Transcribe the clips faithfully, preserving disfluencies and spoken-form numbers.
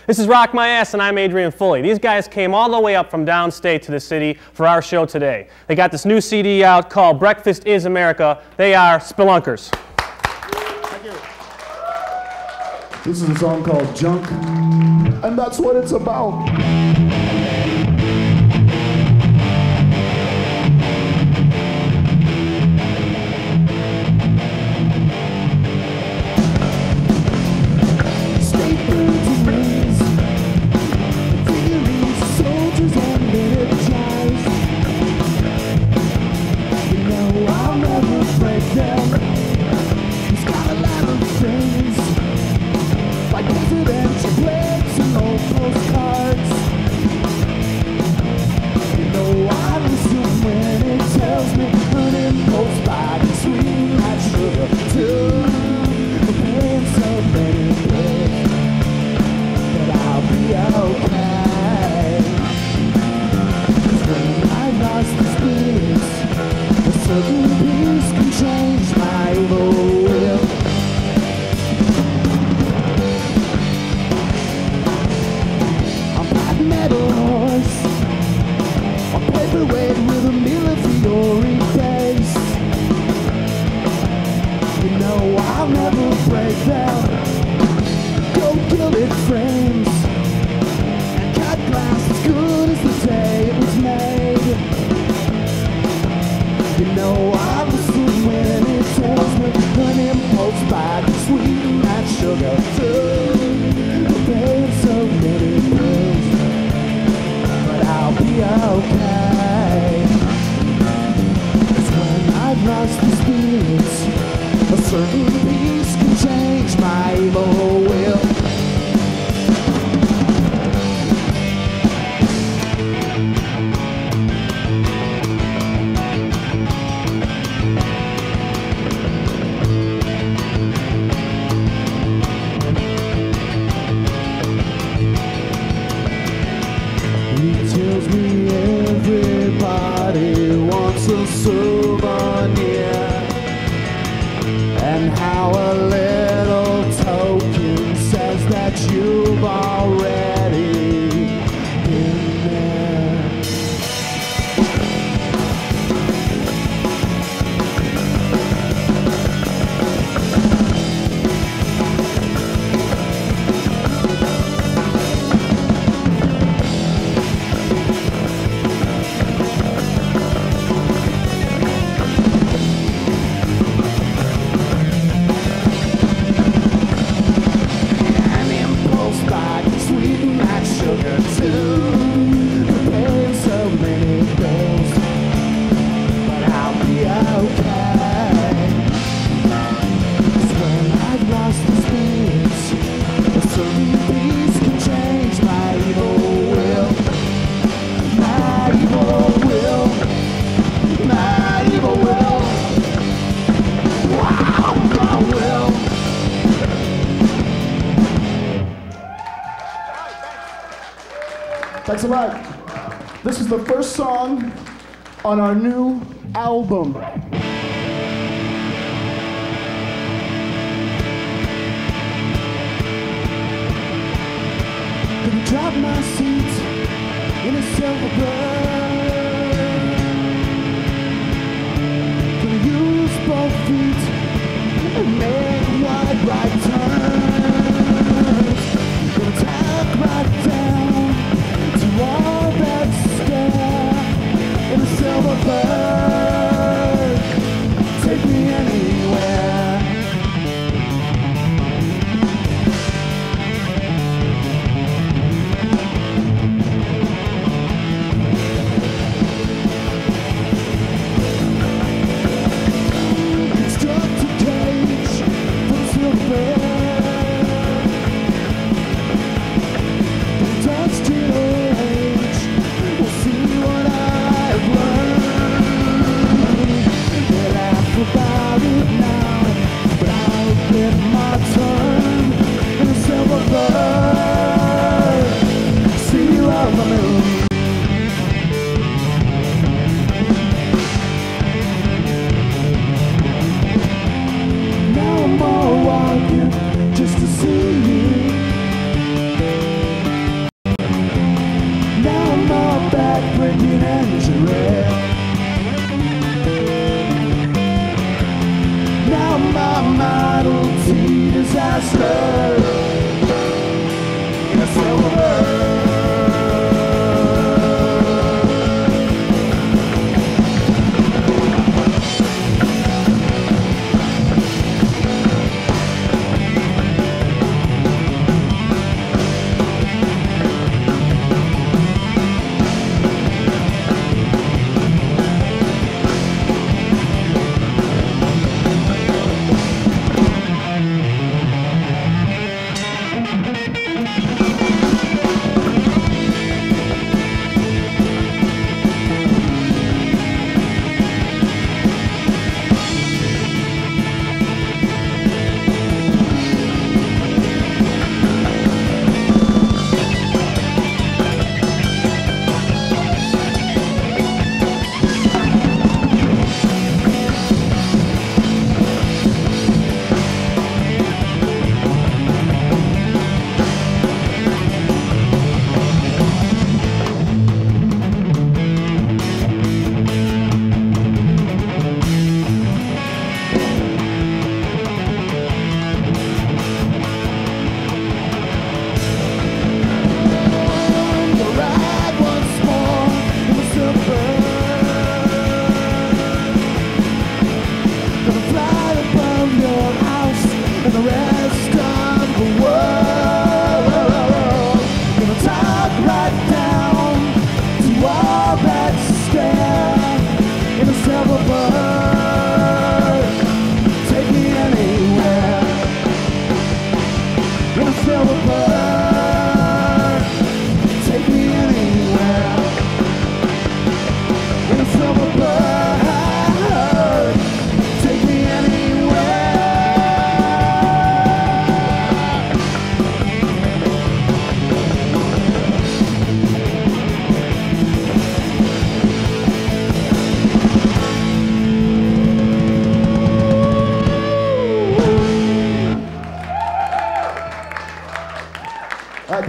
This is Rock My Ass, and I'm Adrian Foley. These guys came all the way up from downstate to the city for our show today. They got this new C D out called Breakfast is America. They are Spelunkers. Thank you. This is a song called Junk, and that's what it's about. Thanks a lot. This is the first song on our new album. Gonna drop my seat in a silver bird. Gonna use both feet and make wide right turns. Gonna tuck right down all that stare in a silver bird. Take me anywhere.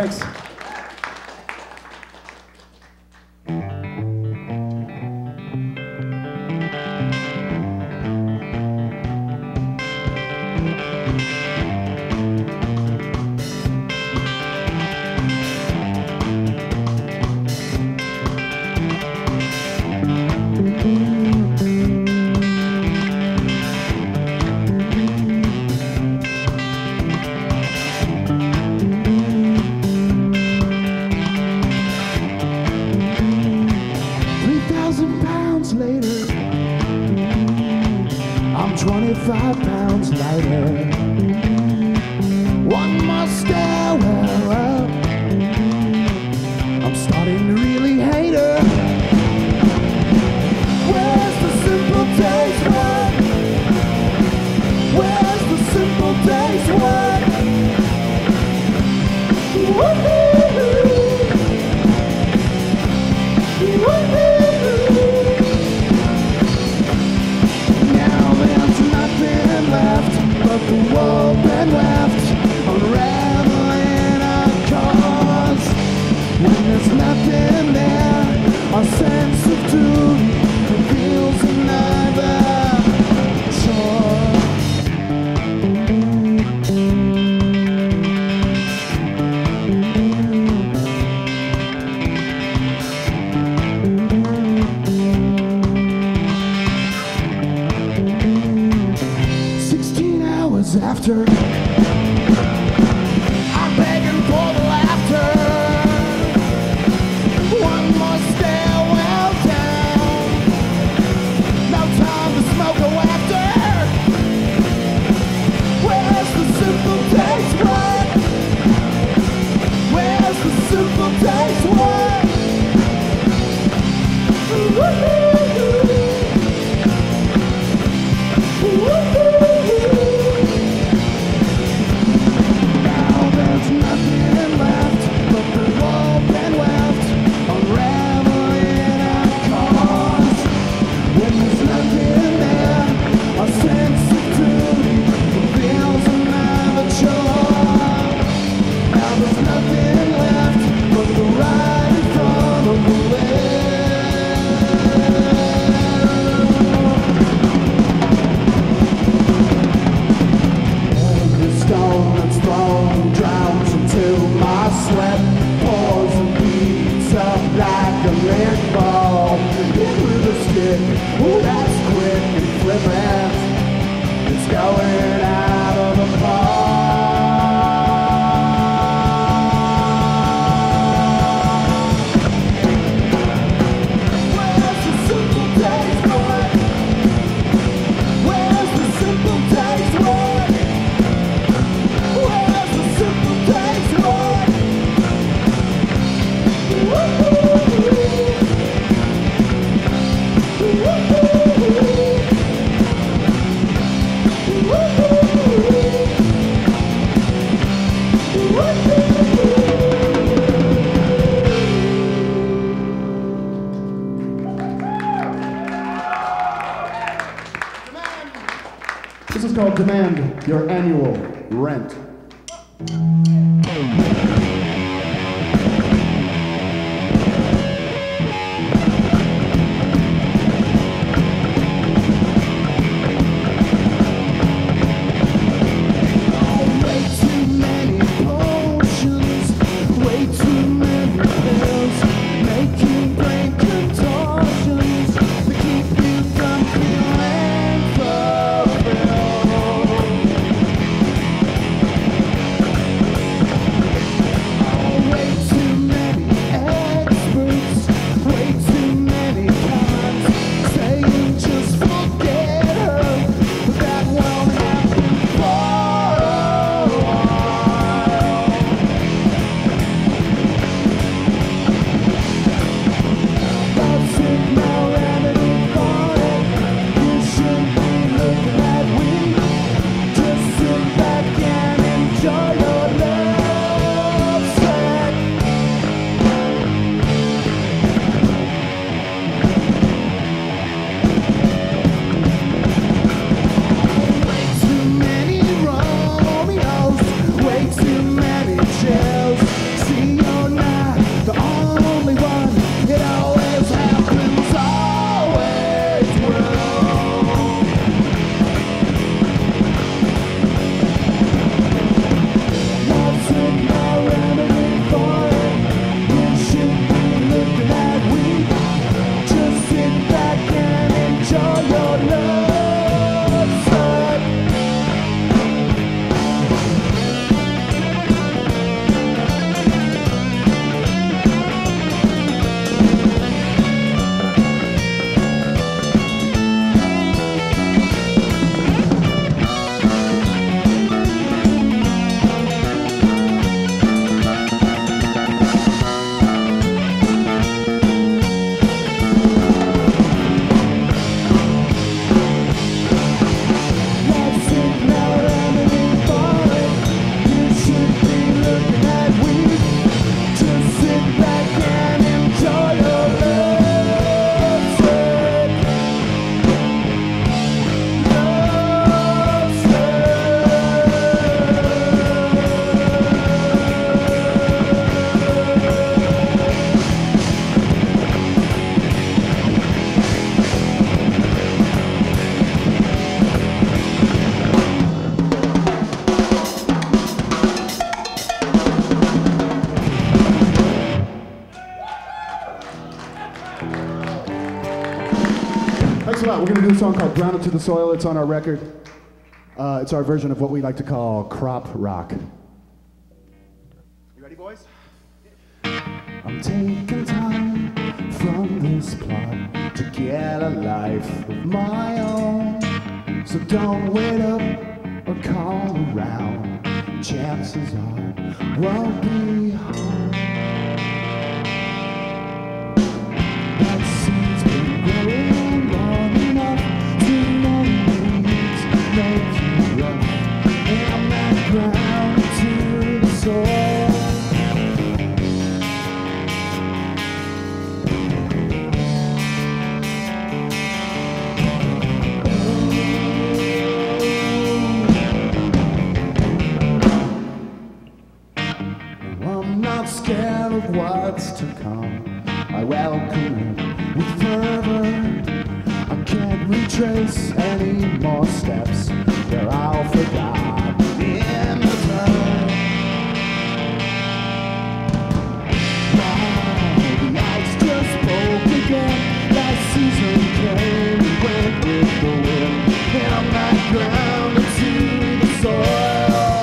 Thanks. twenty-five pounds lighter. One more stairwell up. I'm starting to really hate her. Where's the simple day's work? Where's the simple day's work? Woo-hoo-hoo. Woo-hoo-hoo. But the world been left unraveling our cause. When there's nothing there, our sense of duty reveals another chore. After I'm begging for the laughter. One more stairwell down. No time to smoke a wafter. Where's the simple day's work? Where's the simple day's work? Woo-hoo-hoo. Woo-hoo-hoo. Ooh, that's quick and flippant. It's going out of the park. Where's the simple day's work? Where's the simple day's work? Where's the simple day's work? Woo-hoo-hoo. This is called Demand Your Annual Rent. Keep you from feeling fulfilled. uh, we're gonna do a song called Grounded to the Soil. It's on our record. Uh, it's our version of what we like to call crop rock. You ready, boys? I'm taking time from this plot to get a life of my own. So don't wait up or call around. Chances are won't be home. That seed's been growing long enough to know weeds make you rough. And I'm not grounded to the soil. Scared of what's to come, I welcome it with fervor. I can't retrace any more steps where I'll forgot in the turn. Now the ice just broke again. Last season came and went with the wind, and I'm not grounded to the soil.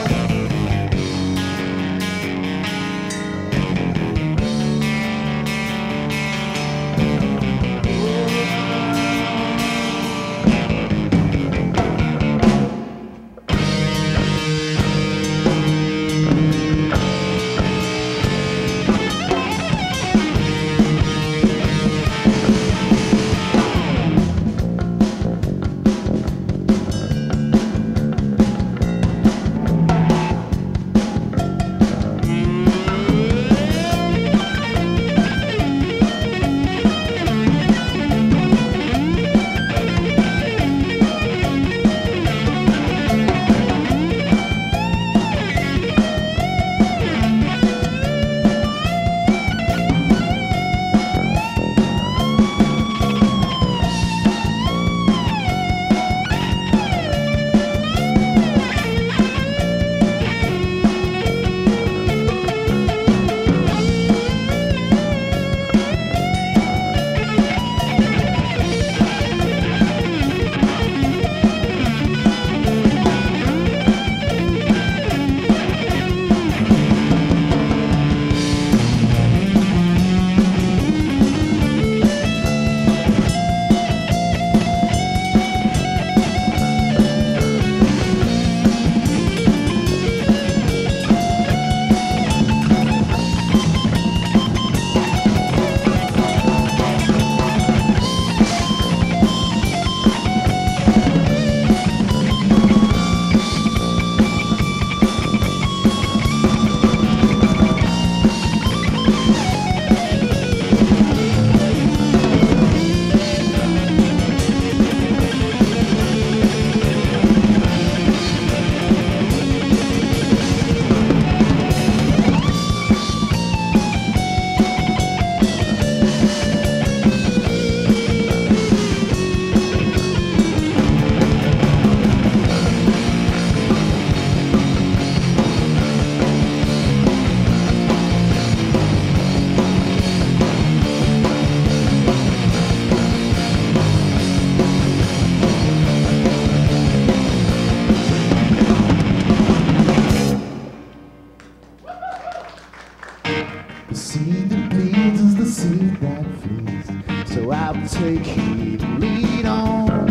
The seed that bleeds is the seed that flees. So I'll take heed and lead on.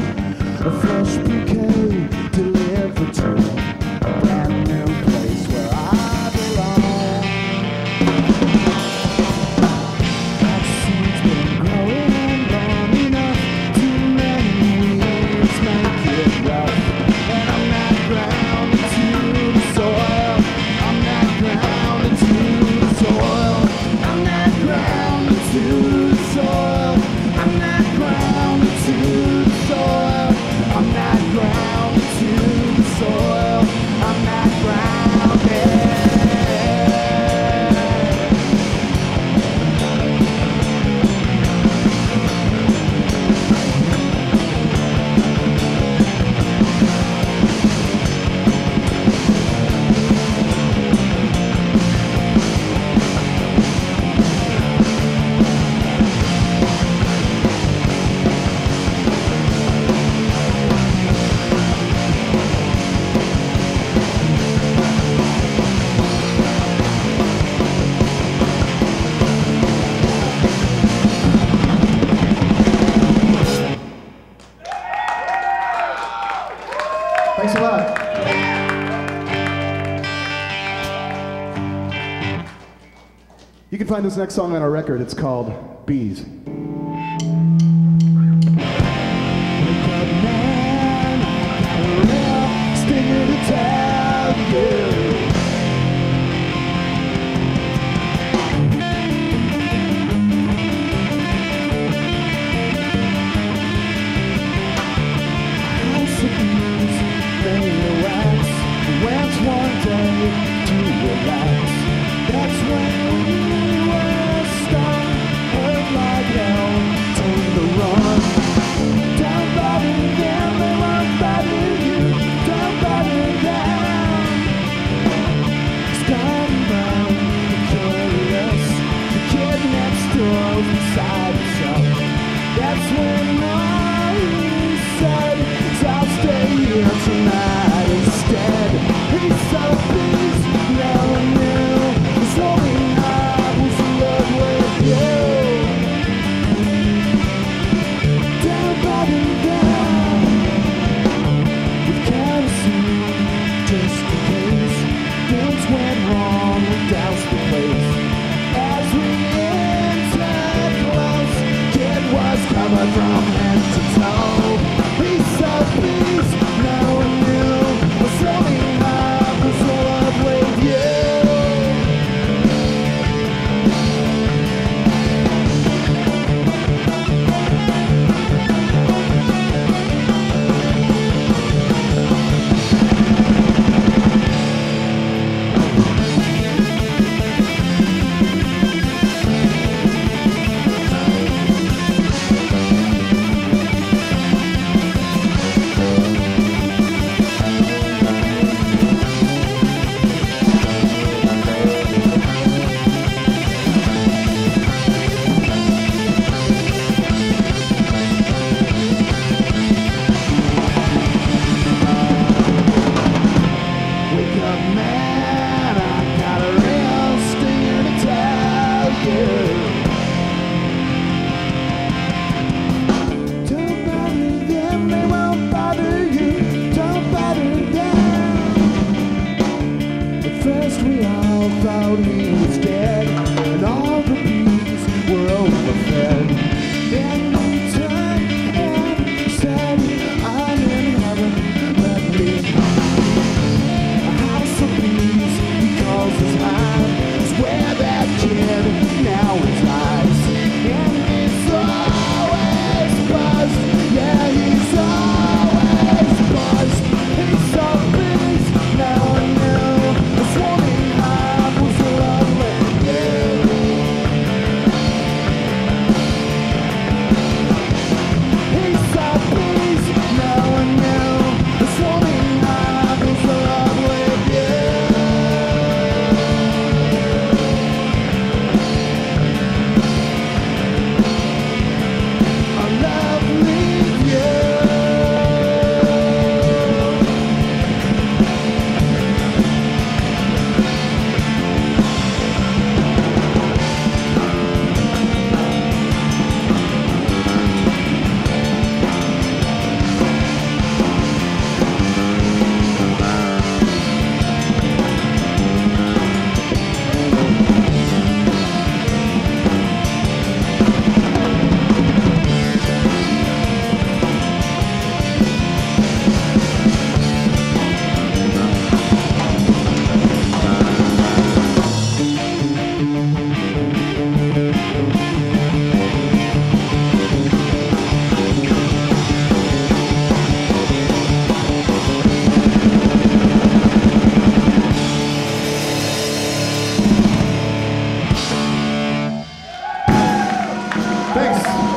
A fresh bouquet delivered to a brand new place where I belong. That seed's been growing long enough. Too many weeds make it rough. And I'm not grounded to the soil. I'm not grounded to the soil. I'm not grounded to the soil. I'm not grounded. You can find this next song on our record. It's called Bees. Wake up, man, I got a real stinger to tell you. House of bees, made the wax, went one day to relax. That's when we were stung, hurt like hell, told to run. Don't bother them, they won't bother you. Don't bother them. Starting round, curious, the kid next door's beside himself. That's when I said, I'll stay here tonight instead. He's so pleased, no one knew. It's only I was in love with you. Don't bother them with kerosene, just in case things went wrong. We doused the place as we entered close. Kid was covered from head to toe. He's so pleased, no one knew. It's only I was in love with you. Wake up, man, I got a real stinger to tell you. Don't bother them, they won't bother you. Don't bother them. At first we all thought he was dead, and all the bees were overfed. Then he turned and said, I'm in heaven, let me a house of bees, he calls his home. It's where that kid now resides. And he's always buzzed, yeah, he's always buzzed. He's so pleased, now I know. This morning I was in love with you. He's so pleased, now I know. This morning I was in love with you. I love with you. Thanks.